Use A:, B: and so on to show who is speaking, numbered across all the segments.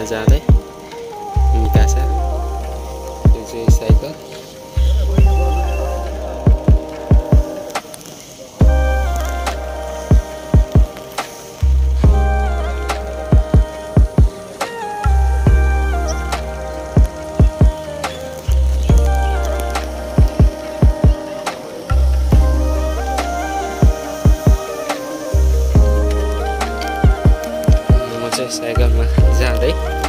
A: जाँदै निकासा यो चाहिँ साइकल साइकलमा जाँदै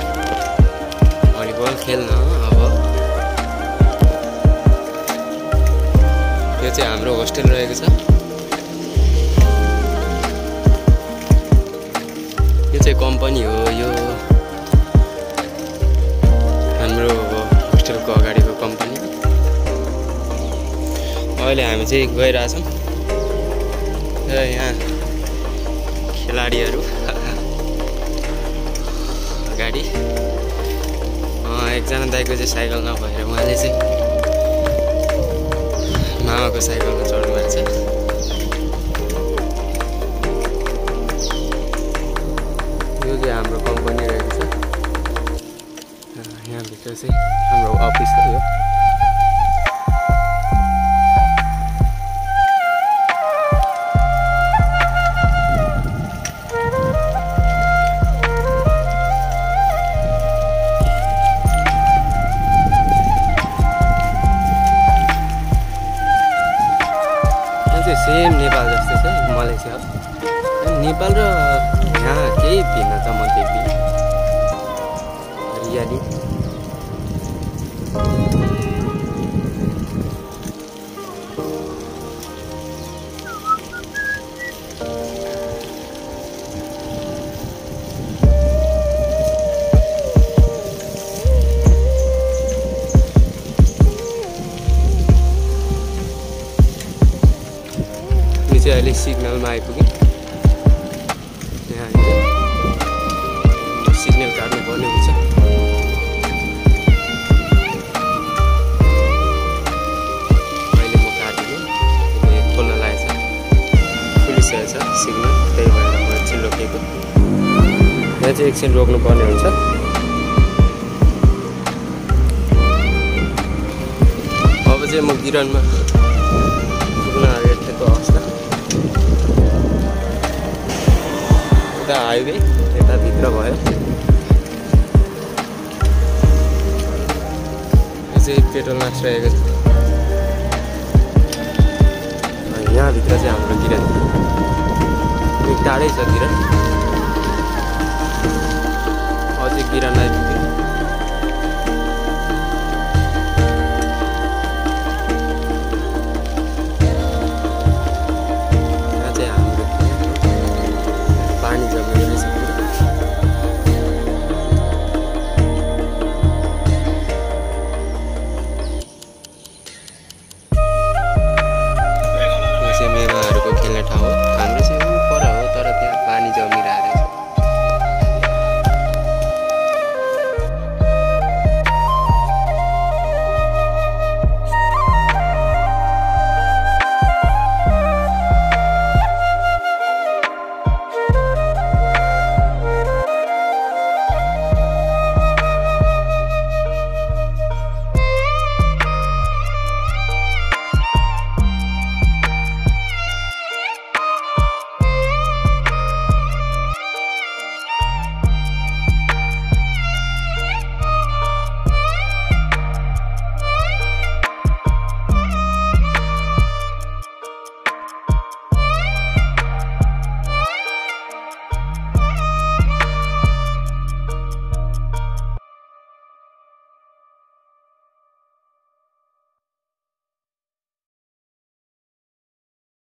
A: भलिबल खेल्न। अब यो चाहिँ हाम्रो होस्टेल रहेको छ। यो चाहिँ कम्पनी हो। यो हाम्रो होस्टेलको अगाडिको कम्पनी। अहिले हामी चाहिँ गइरहेछौँ। यहाँ खेलाडीहरू गाडी एकजना दाइको चाहिँ साइकल नभएर उहाँले चाहिँ मामाको साइकलमा चढ्नु भएको छ। यो चाहिँ हाम्रो कम्पनी रहेको छ। यहाँभित्र चाहिँ हाम्रो अफिस हो। यो सेम नेपाल जस्तै छ। मलेसिया नेपाल र यहाँ केही भिन्नता म देख्दिनँ। हरियाली अहिले सिग्नलमा आइपुग्यौँ। यहाँनिर सिग्नल काट्नुपर्ने हुन्छ। अहिले म काटिदिएँ। खोल्न लागेको छ, खुलिसकेको छ सिग्नल। त्यही भएर म एकछिन रोकेको। यहाँ चाहिँ एकछिन रोक्नुपर्ने हुन्छ। अब चाहिँ म गिरनमा पुग्न आँटेको अवस्था। यता हाइवे यता भित्र भयो। यो चाहिँ पेट्रोल मार्क्स रहेको छ। यहाँभित्र चाहिँ हाम्रो किरण टाढै छ किरण।